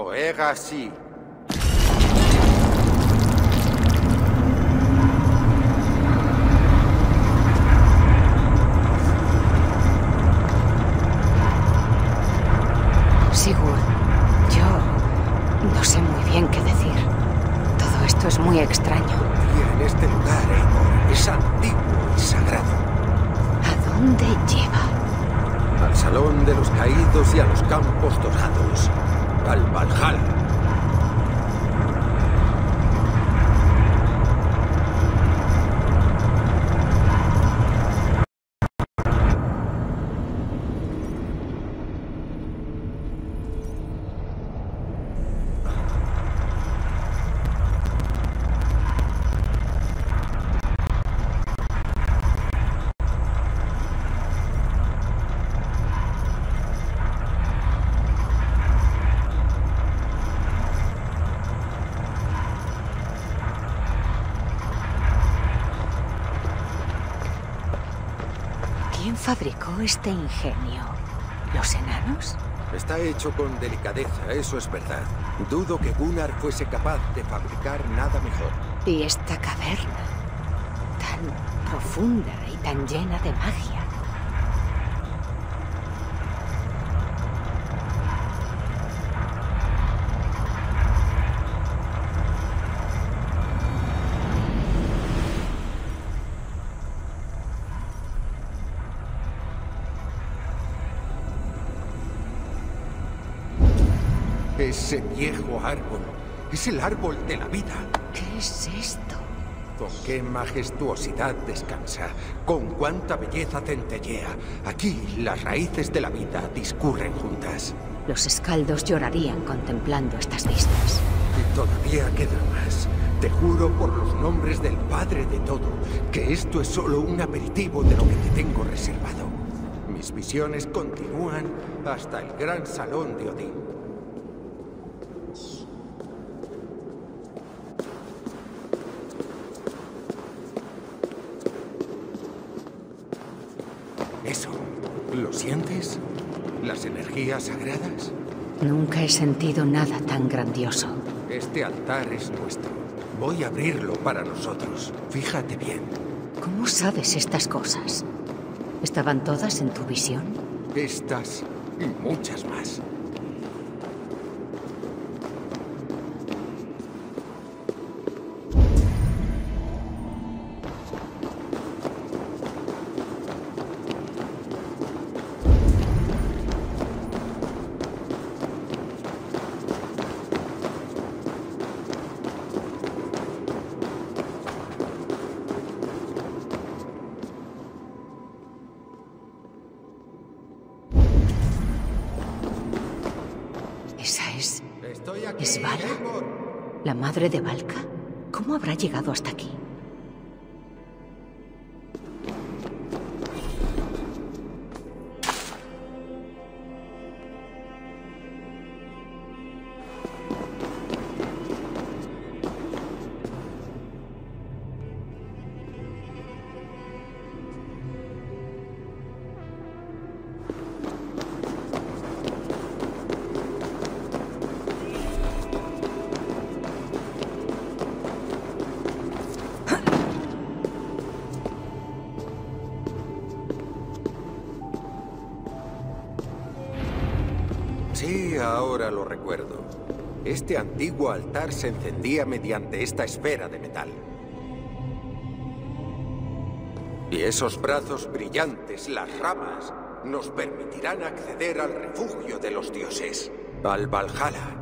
Oega sí. Sigurd, yo no sé muy bien qué decir. Todo esto es muy extraño. Confía en este lugar, Eivor. Es antiguo y sagrado. ¿A dónde lleva? Al Salón de los Caídos y a los Campos Dorados. Al Valhalla. ¿Quién fabricó este ingenio? ¿Los enanos? Está hecho con delicadeza, eso es verdad. Dudo que Gunnar fuese capaz de fabricar nada mejor. ¿Y esta caverna? Tan profunda y tan llena de magia. Ese viejo árbol es el árbol de la vida. ¿Qué es esto? Con qué majestuosidad descansa, con cuánta belleza centellea. Aquí las raíces de la vida discurren juntas. Los escaldos llorarían contemplando estas vistas. Y todavía queda más. Te juro por los nombres del Padre de todo, que esto es solo un aperitivo de lo que te tengo reservado. Mis visiones continúan hasta el gran salón de Odín. Eso, ¿lo sientes? ¿Las energías sagradas? Nunca he sentido nada tan grandioso. Este altar es nuestro. Voy a abrirlo para nosotros. Fíjate bien. ¿Cómo sabes estas cosas? ¿Estaban todas en tu visión? Estas y muchas más. ¿Esa es Estoy aquí, Svala? Eivor. ¿La madre de Valka? ¿Cómo habrá llegado hasta aquí? Sí, ahora lo recuerdo. Este antiguo altar se encendía mediante esta esfera de metal. Y esos brazos brillantes, las ramas, nos permitirán acceder al refugio de los dioses, al Valhalla.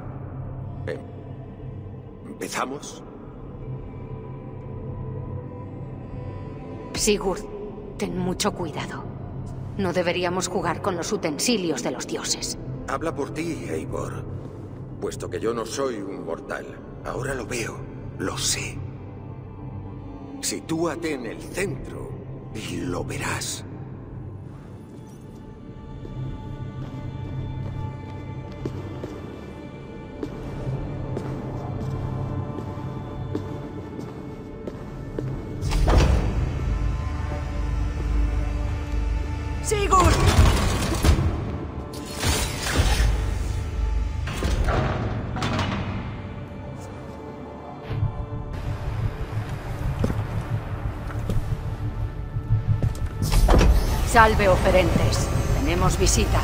¿Empezamos? Sigurd, ten mucho cuidado. No deberíamos jugar con los utensilios de los dioses. Habla por ti, Eivor. Puesto que yo no soy un mortal, ahora lo veo, lo sé. Sitúate en el centro y lo verás. ¡Sigurd! Salve, oferentes. Tenemos visita.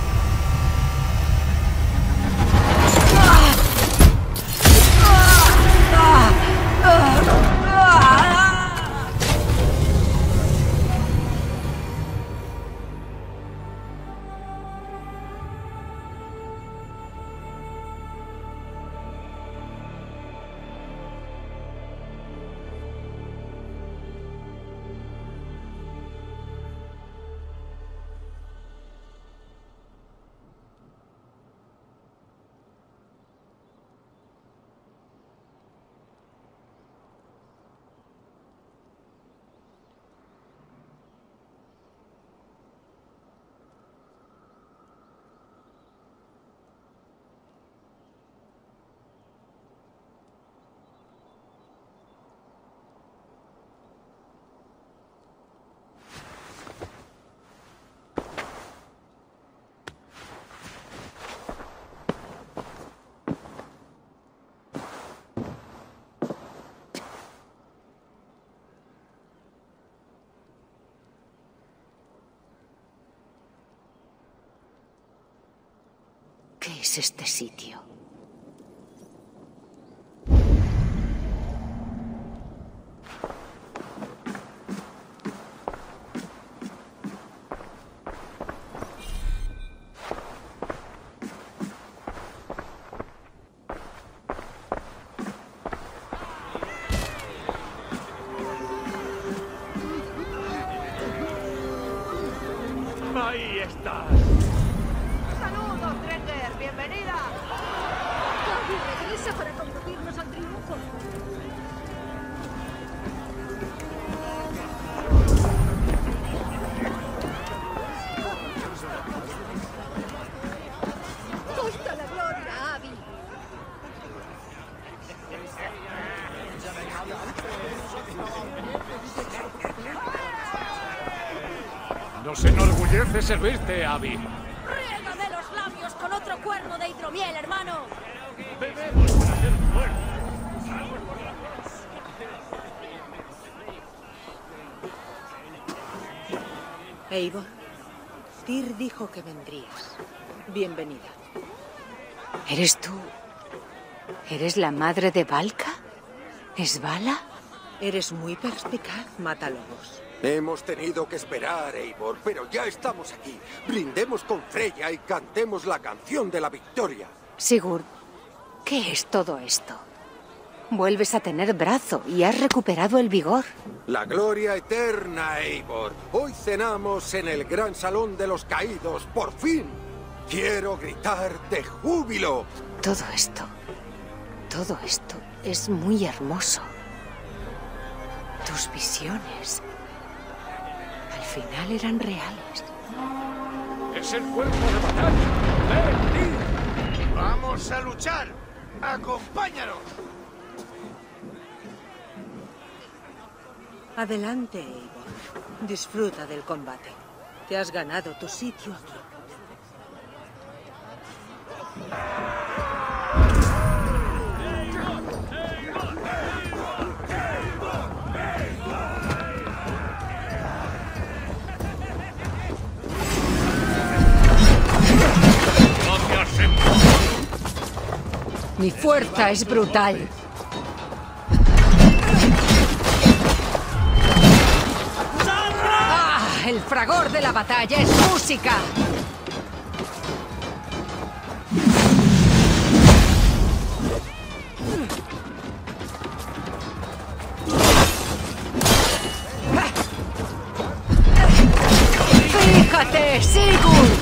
¿Qué es este sitio? Ahí estás. ¡Saludos, Trekker! ¡Bienvenida! Abby regresa para conducirnos al triunfo. ¡Justo la gloria, Abby! Nos enorgullece servirte, Abby. ¡Riégame los labios con otro cuerno de hidromiel, hermano! Bebemos para ser fuertes. Eivor, Tyr dijo que vendrías. Bienvenida. ¿Eres tú? ¿Eres la madre de Valka? ¿Es Vala? Eres muy perspicaz, Matalobos. Hemos tenido que esperar, Eivor, pero ya estamos aquí. Brindemos con Freya y cantemos la canción de la victoria. Sigurd, ¿qué es todo esto? Vuelves a tener brazo y has recuperado el vigor. La gloria eterna, Eivor. Hoy cenamos en el gran salón de los caídos, por fin. Quiero gritar de júbilo. Todo esto es muy hermoso. Tus visiones, al final eran reales. Es el cuerpo de batalla. ¡Ven, Tyr! ¡Vamos a luchar! ¡Acompáñanos! Adelante, Eivor. Disfruta del combate. Te has ganado tu sitio aquí. Mi fuerza es brutal. ¡Ah! El fragor de la batalla es música. ¡Fíjate, Sigurd!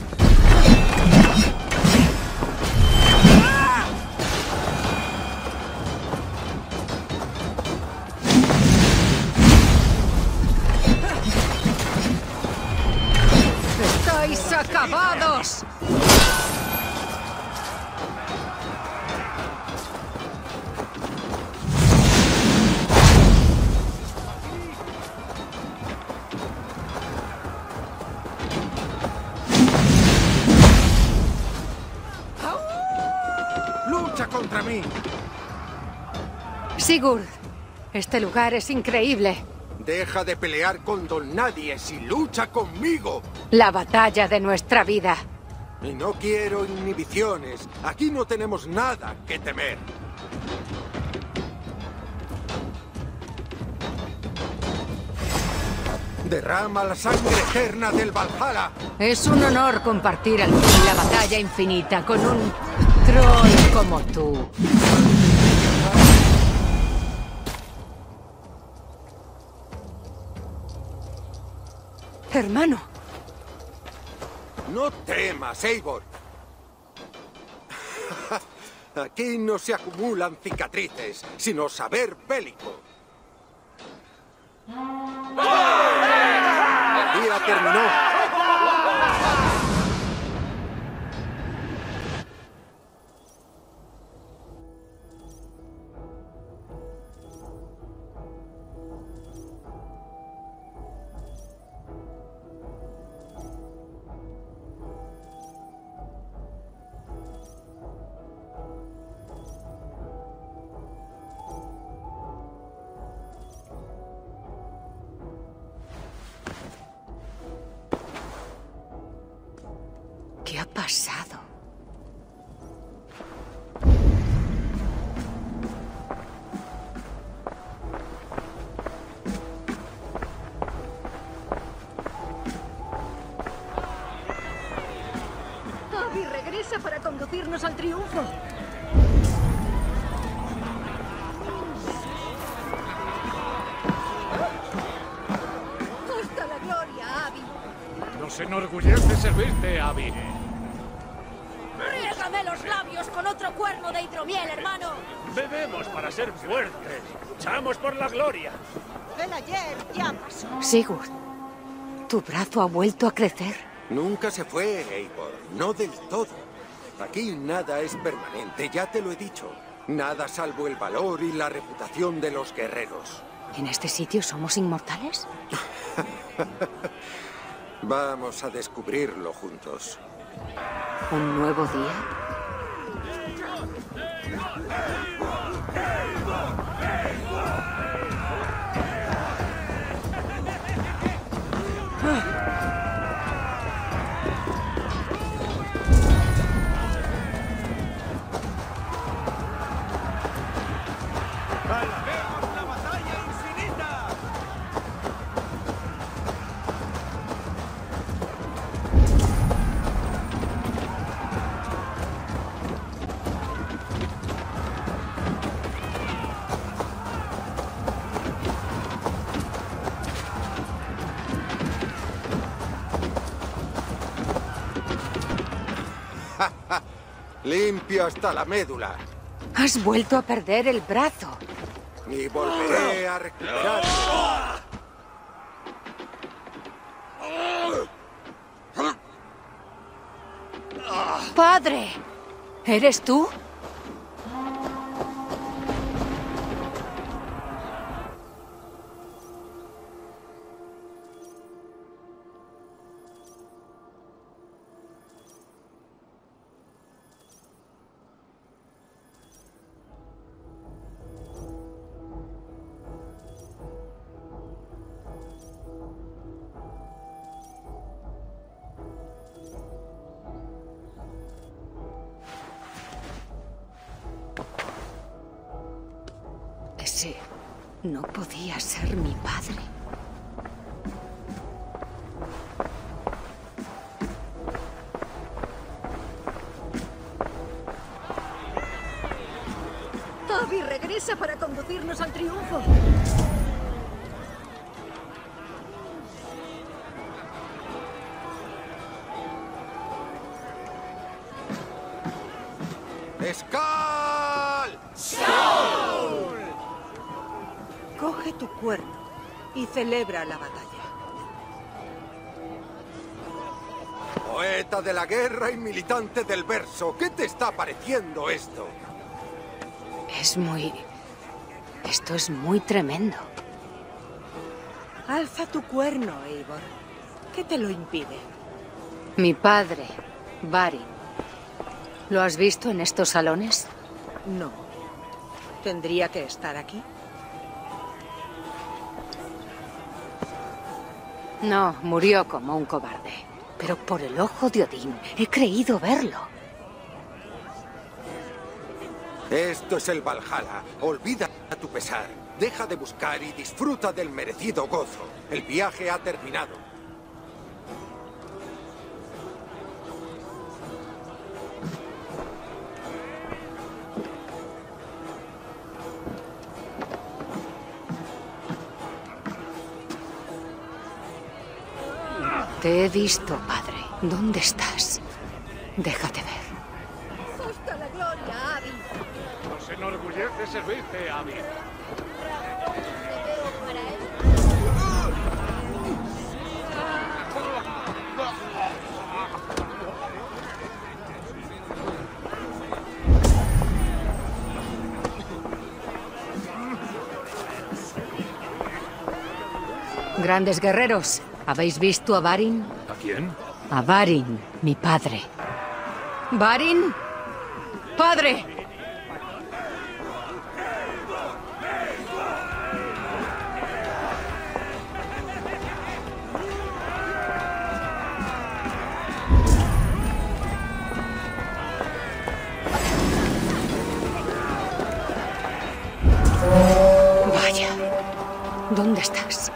¡Estáis acabados! ¡Lucha contra mí! Sigurd, este lugar es increíble. Deja de pelear con Don Nadies y lucha conmigo. La batalla de nuestra vida. Y no quiero inhibiciones. Aquí no tenemos nada que temer. Derrama la sangre eterna del Valhalla. Es un honor compartir al fin la batalla infinita con un troll como tú. Hermano. No temas, Eivor. Aquí no se acumulan cicatrices, sino saber bélico. El día terminó. ¿Qué ha pasado? Abby regresa para conducirnos al triunfo. ¡Hasta la gloria, Abby! Nos enorgullece servirte, Abby. ¡Riégame los labios con otro cuerno de hidromiel, hermano! Bebemos para ser fuertes. Luchamos por la gloria. El ayer ya pasó. Sigurd, ¿tu brazo ha vuelto a crecer? Nunca se fue, Eivor. No del todo. Aquí nada es permanente, ya te lo he dicho. Nada salvo el valor y la reputación de los guerreros. ¿En este sitio somos inmortales? Vamos a descubrirlo juntos. ¿Un nuevo día? ¡Alabemos la batalla infinita! Limpio hasta la médula. Has vuelto a perder el brazo. Y volveré a recuperar. ¡Padre! ¿Eres tú? Ese no podía ser mi padre. Abby regresa para conducirnos al triunfo. ¡Skal! Coge tu cuerno y celebra la batalla. Poeta de la guerra y militante del verso, ¿qué te está pareciendo esto? Esto es muy tremendo. Alza tu cuerno, Eivor. ¿Qué te lo impide? Mi padre, Varin. ¿Lo has visto en estos salones? No. ¿Tendría que estar aquí? No, murió como un cobarde. Pero por el ojo de Odín he creído verlo. Esto es el Valhalla. Olvida a tu pesar. Deja de buscar y disfruta del merecido gozo. El viaje ha terminado. Te he visto, padre. ¿Dónde estás? Déjate ver. ¡Justo la gloria, Abby! Nos enorgullece servirte, Abby. Grandes guerreros, ¿habéis visto a Varin? ¿A quién? A Varin, mi padre. ¿Varin? ¡Padre! Vaya. ¿Dónde estás?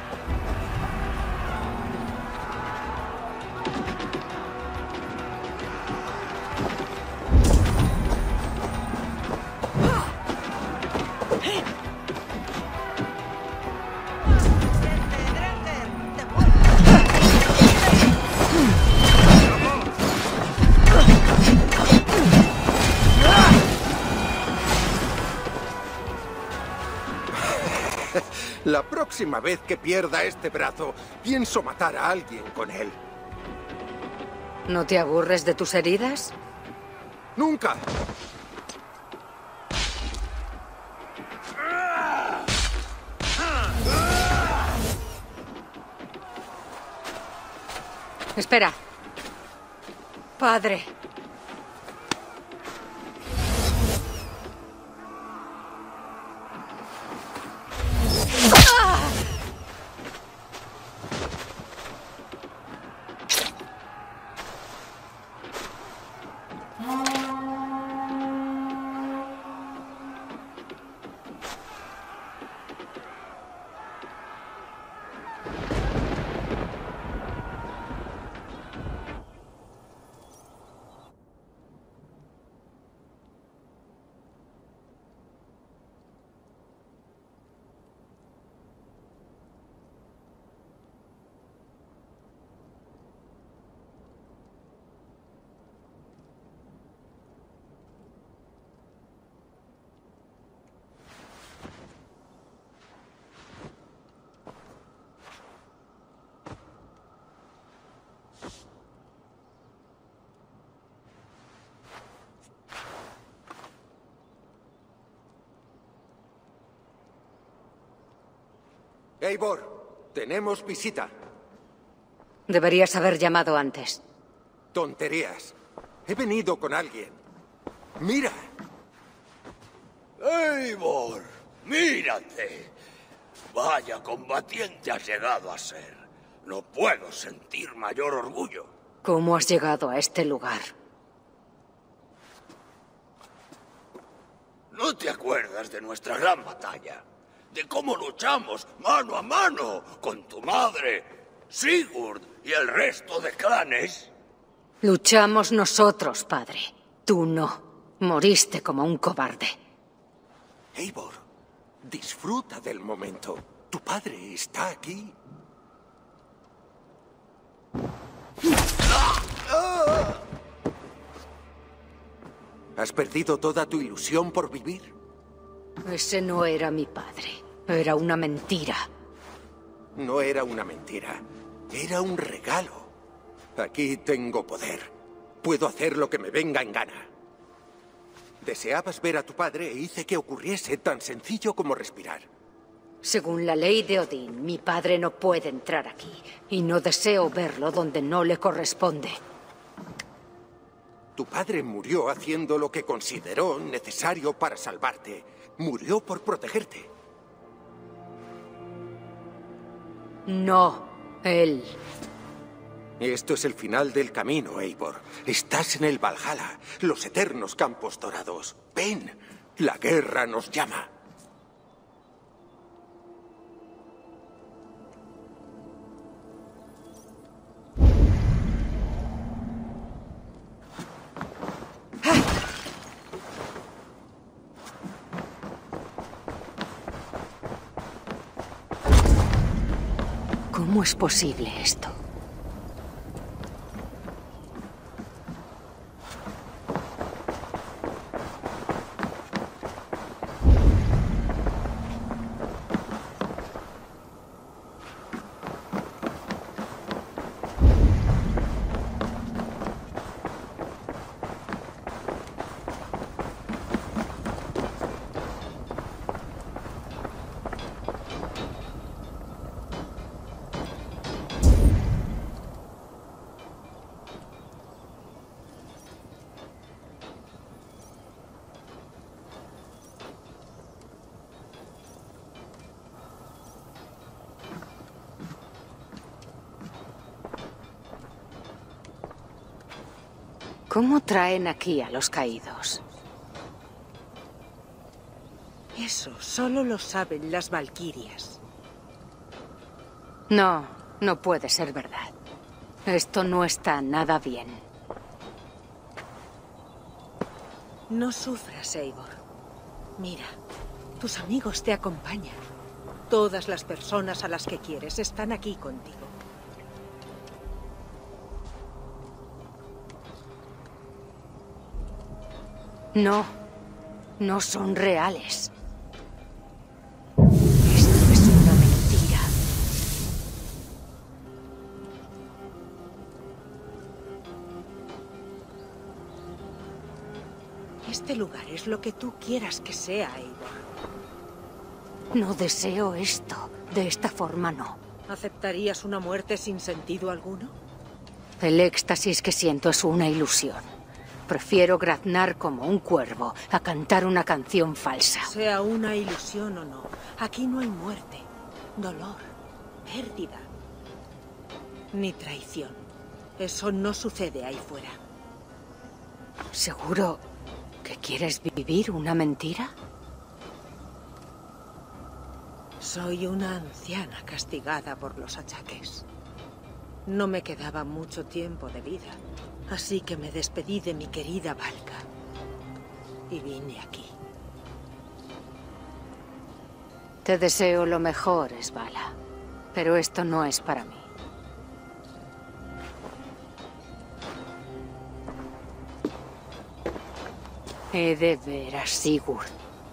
La próxima vez que pierda este brazo, pienso matar a alguien con él. ¿No te aburres de tus heridas? ¡Nunca! Espera. Padre. Eivor, tenemos visita. Deberías haber llamado antes. Tonterías. He venido con alguien. ¡Mira! Eivor, mírate. Vaya combatiente has llegado a ser. No puedo sentir mayor orgullo. ¿Cómo has llegado a este lugar? ¿No te acuerdas de nuestra gran batalla? De cómo luchamos mano a mano con tu madre, Sigurd y el resto de clanes. Luchamos nosotros, padre. Tú no. Moriste como un cobarde. Eivor, disfruta del momento. Tu padre está aquí. ¿Has perdido toda tu ilusión por vivir? Ese no era mi padre. Era una mentira. No era una mentira. Era un regalo. Aquí tengo poder. Puedo hacer lo que me venga en gana. Deseabas ver a tu padre e hice que ocurriese tan sencillo como respirar. Según la ley de Odín, mi padre no puede entrar aquí. Y no deseo verlo donde no le corresponde. Tu padre murió haciendo lo que consideró necesario para salvarte. Murió por protegerte. No. Él. Esto es el final del camino, Eivor. Estás en el Valhalla, los eternos campos dorados. Ven, la guerra nos llama. ¿Cómo es posible esto? ¿Cómo traen aquí a los caídos? Eso solo lo saben las valquirias. No, no puede ser verdad. Esto no está nada bien. No sufras, Eivor. Mira, tus amigos te acompañan. Todas las personas a las que quieres están aquí contigo. No, no son reales. Esto es una mentira. Este lugar es lo que tú quieras que sea, Eivor. No deseo esto. De esta forma no. ¿Aceptarías una muerte sin sentido alguno? El éxtasis que siento es una ilusión. Prefiero graznar como un cuervo a cantar una canción falsa. Sea una ilusión o no, aquí no hay muerte, dolor, pérdida, ni traición. Eso no sucede ahí fuera. ¿Seguro que quieres vivir una mentira? Soy una anciana castigada por los achaques. No me quedaba mucho tiempo de vida. Así que me despedí de mi querida Valka. Y vine aquí. Te deseo lo mejor, Svala. Pero esto no es para mí. He de ver a Sigurd.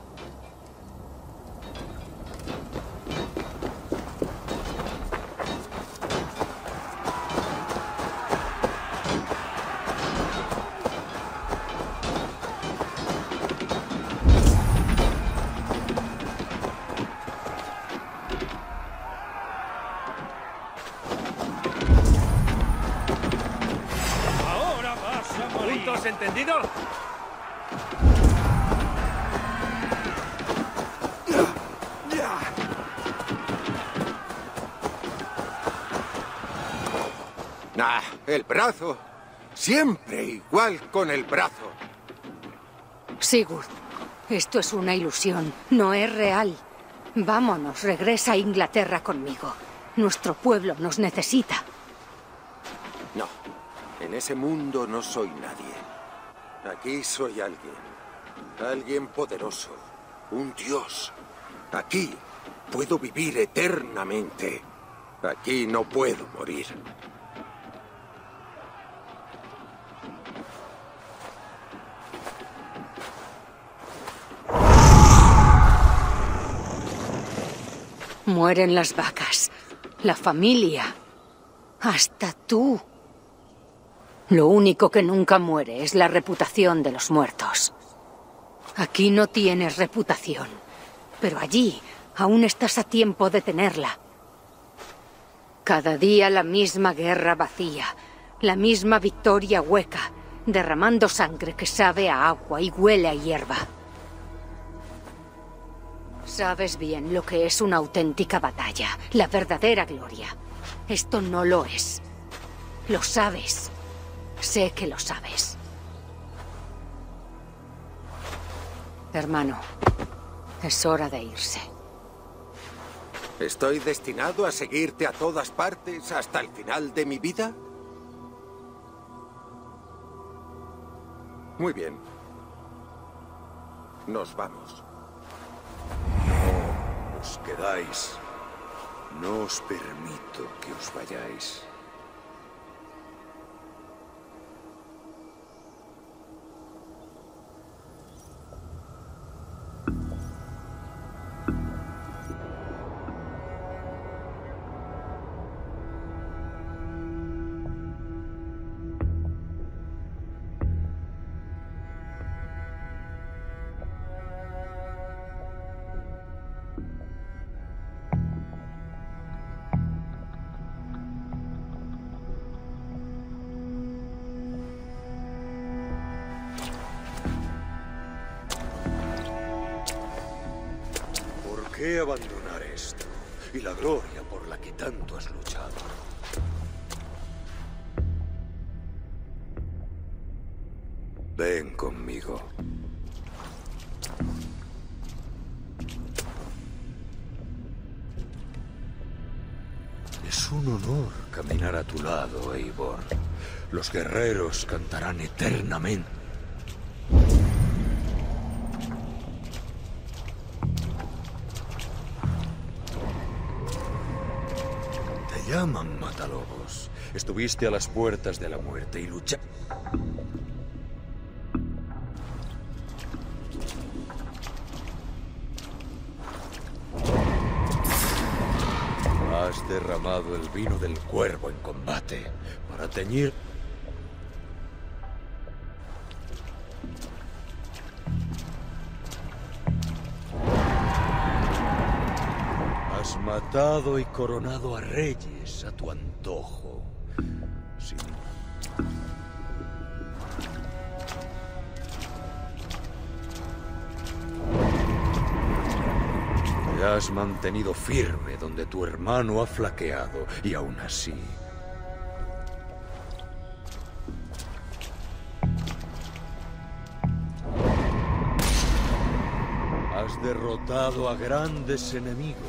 ¿Puntos entendido? Ah, el brazo. Siempre igual con el brazo. Sigurd, esto es una ilusión, no es real. Vámonos, regresa a Inglaterra conmigo. Nuestro pueblo nos necesita. No, en ese mundo no soy nadie. Aquí soy alguien. Alguien poderoso. Un dios. Aquí puedo vivir eternamente. Aquí no puedo morir. Mueren las vacas, la familia, hasta tú. Lo único que nunca muere es la reputación de los muertos. Aquí no tienes reputación, pero allí aún estás a tiempo de tenerla. Cada día la misma guerra vacía, la misma victoria hueca, derramando sangre que sabe a agua y huele a hierba. Sabes bien lo que es una auténtica batalla, la verdadera gloria. Esto no lo es. Lo sabes. Sé que lo sabes. Hermano, es hora de irse. ¿Estoy destinado a seguirte a todas partes hasta el final de mi vida? Muy bien. Nos vamos. No os quedáis. No os permito que os vayáis. ¿Por qué abandonar esto? Y la gloria por la que tanto has luchado. Ven conmigo. Es un honor caminar a tu lado, Eivor. Los guerreros cantarán eternamente. Te llaman Matalobos. Estuviste a las puertas de la muerte y luchaste. Has derramado el vino del cuervo en combate para teñir. Has matado y coronado a reyes a tu antojo. Sin... Te has mantenido firme donde tu hermano ha flaqueado, y aún así... Has derrotado a grandes enemigos.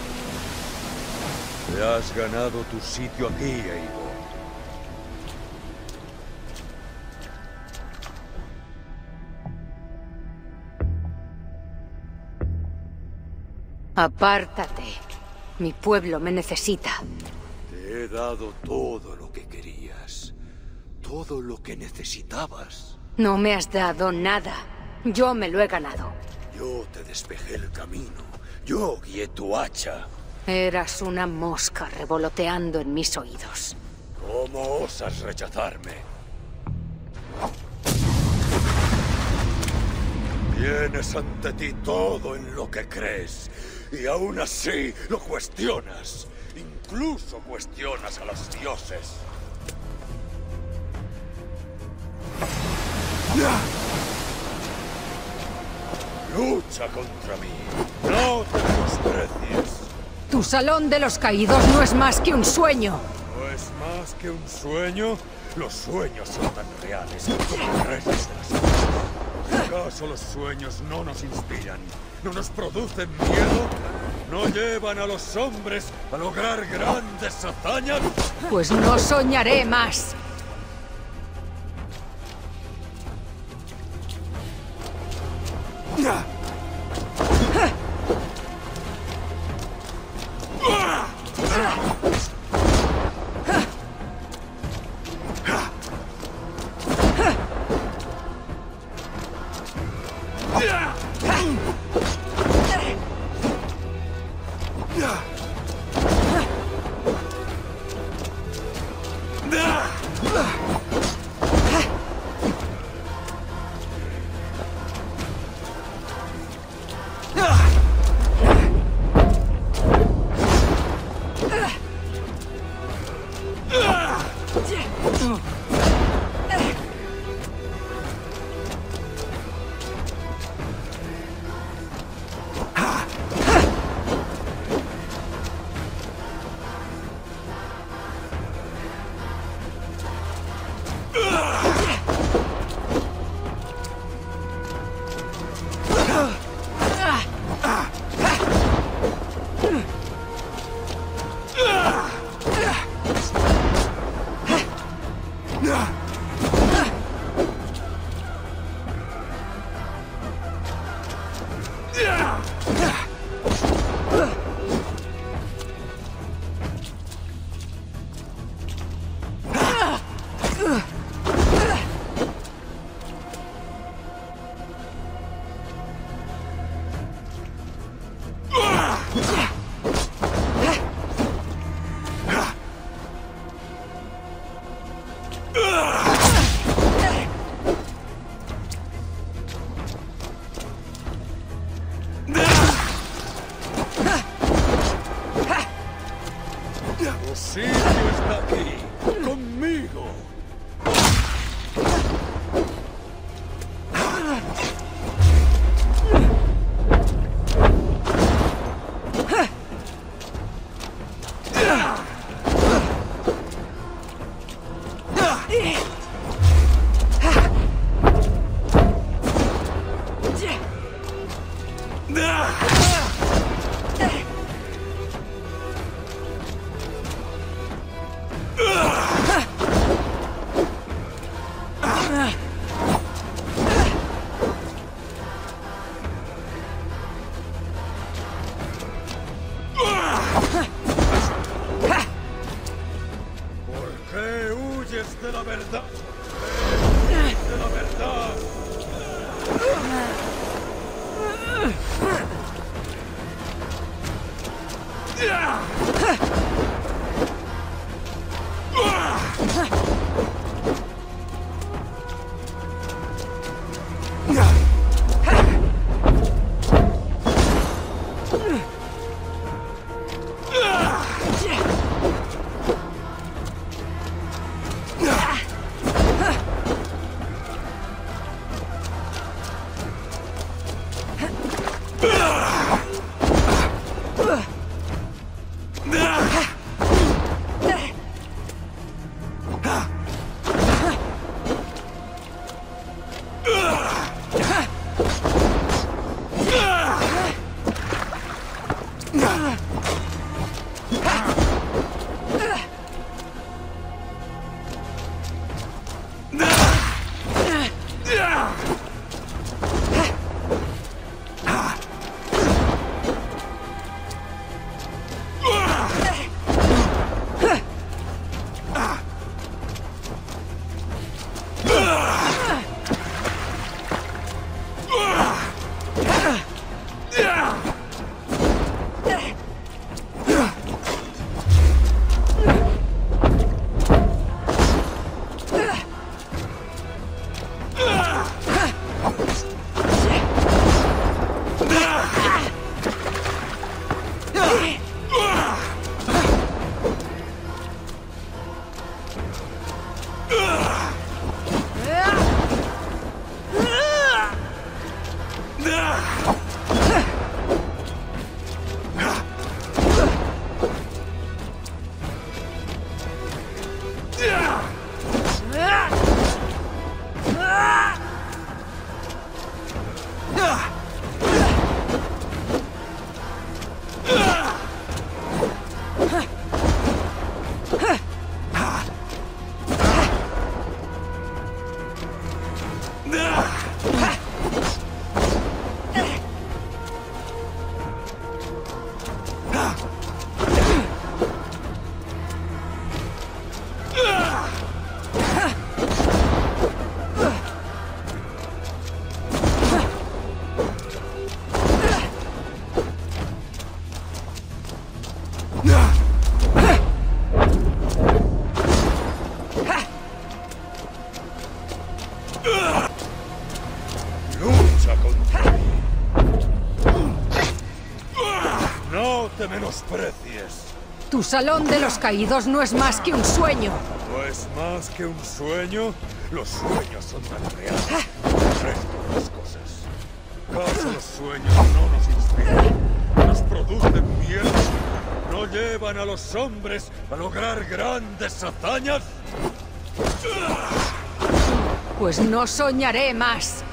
Te has ganado tu sitio aquí, Eivor. Apártate. Mi pueblo me necesita. Te he dado todo lo que querías. Todo lo que necesitabas. No me has dado nada. Yo me lo he ganado. Yo te despejé el camino. Yo guié tu hacha. Eras una mosca revoloteando en mis oídos. ¿Cómo osas rechazarme? Tienes ante ti todo en lo que crees. Y aún así lo cuestionas. Incluso cuestionas a los dioses. Lucha contra mí. No te menosprecies. Tu salón de los caídos no es más que un sueño. ¿No es más que un sueño? Los sueños son tan reales como los reyes de las cosas. ¿Acaso los sueños no nos inspiran? ¿No nos producen miedo? ¿No llevan a los hombres a lograr grandes hazañas? Pues no soñaré más. Tu sitio está aquí, conmigo. ¿Por qué huyes de la verdad? ¡Huyes de la verdad! Lucha contra mí. No te menosprecies. Tu salón de los caídos no es más que un sueño. ¿No es más que un sueño? Los sueños son tan reales como el resto de las cosas. ¿Acaso los sueños no nos inspiran? ¿Nos producen miedo? ¿No llevan a los hombres a lograr grandes hazañas? Pues no soñaré más.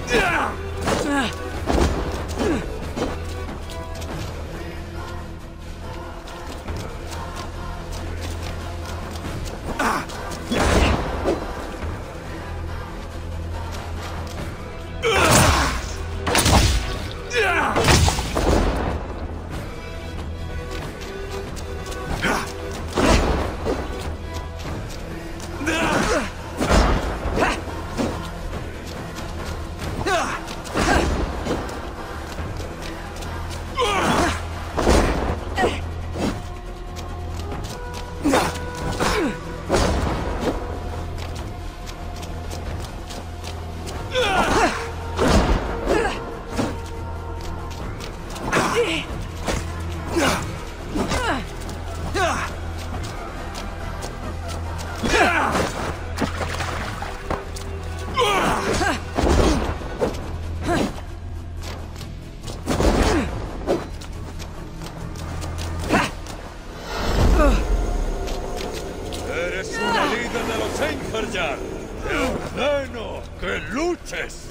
Eres una líder de los Einherjar. Te ordeno que luches.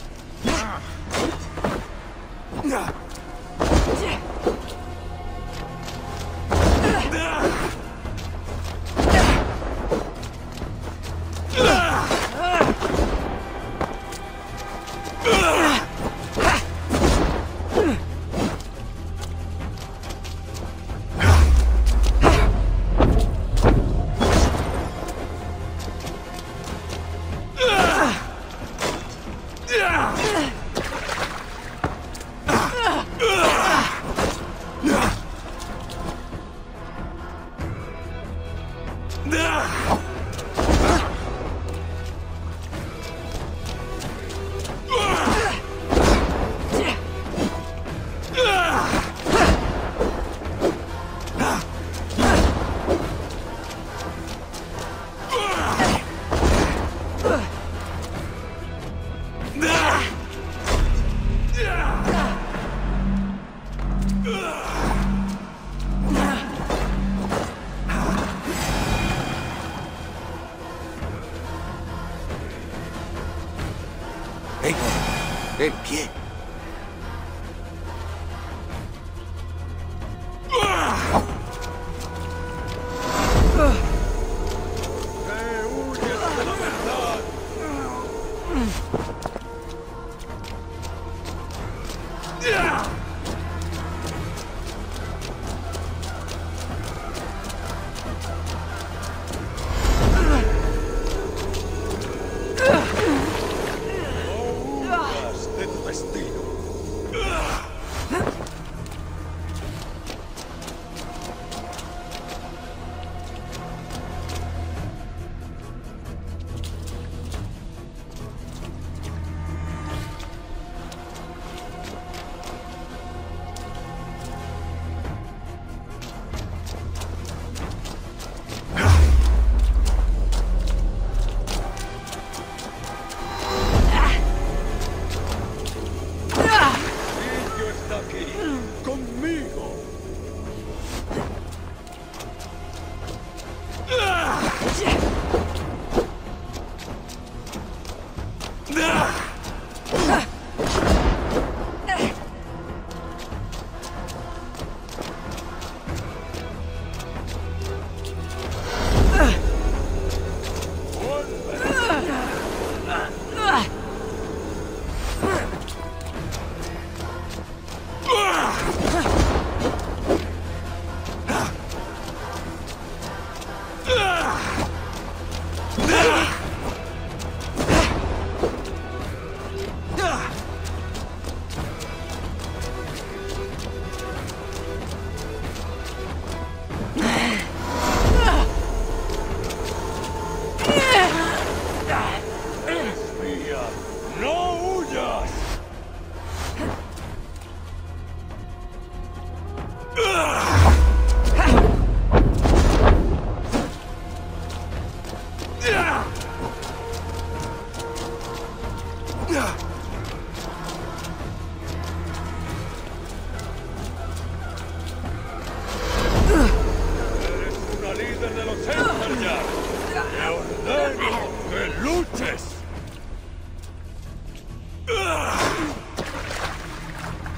En pie. De tu destino.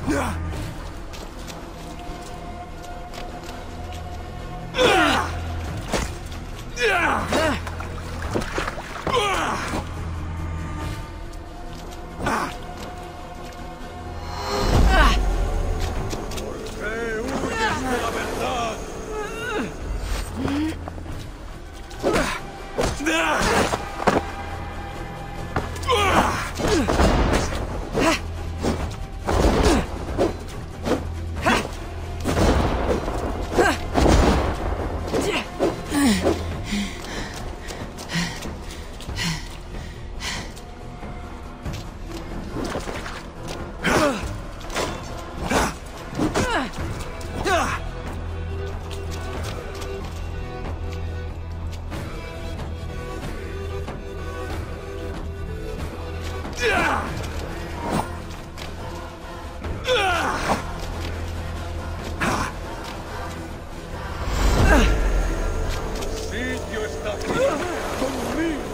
Sitio está aquí, conmigo.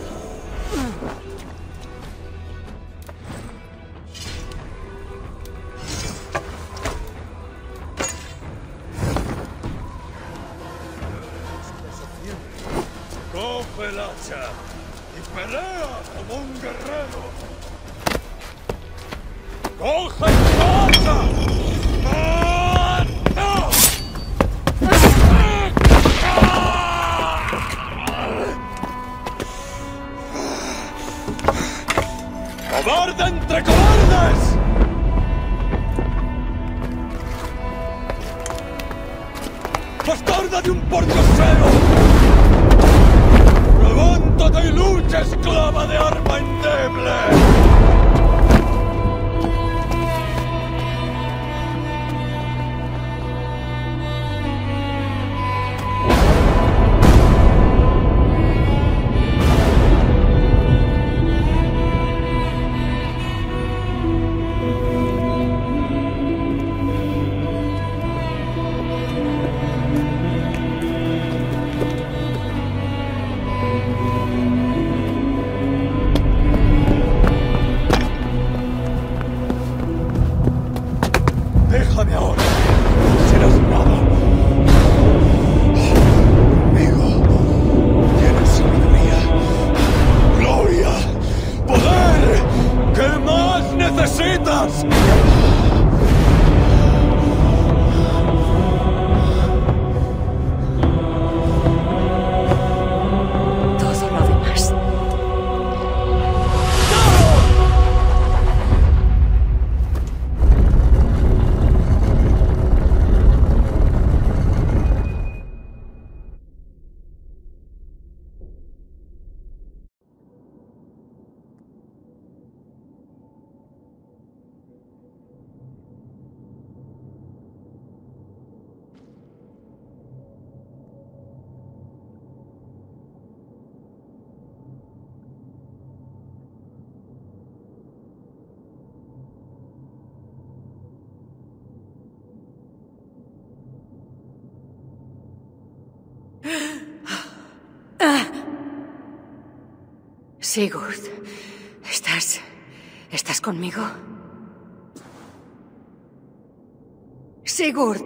Coge el hacha y pelea como un guerrero. ¡Coge el hacha! ¡Ah! ¡No! ¡Cobarde entre cobardes! ¡Bastarda de un pordiosero! ¡Levántate y lucha, esclava de arma endeble! Déjame ahora. No serás nada. Conmigo tienes sabiduría, gloria, poder. ¿Qué más necesitas? Todo lo demás. Sigurd, ¿estás conmigo? Sigurd.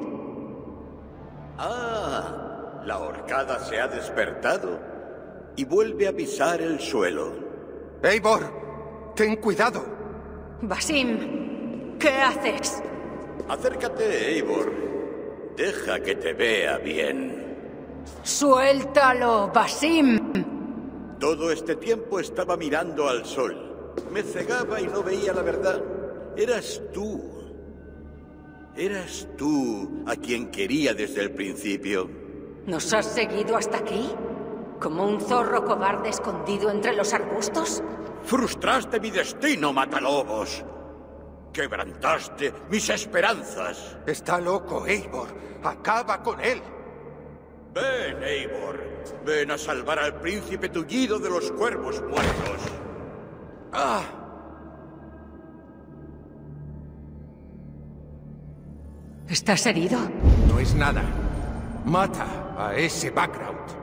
Ah, la horcada se ha despertado y vuelve a pisar el suelo. Eivor, ten cuidado. Basim, ¿qué haces? Acércate, Eivor. Deja que te vea bien. ¡Suéltalo, Basim! Todo este tiempo estaba mirando al sol. Me cegaba y no veía la verdad. Eras tú. Eras tú a quien quería desde el principio. ¿Nos has seguido hasta aquí? ¿Como un zorro cobarde escondido entre los arbustos? Frustraste mi destino, matalobos. Quebrantaste mis esperanzas. Está loco, Eivor. Acaba con él. Ven, Eivor. Ven a salvar al príncipe tullido de los cuervos muertos. ¡Ah! ¿Estás herido? No es nada. Mata a ese background.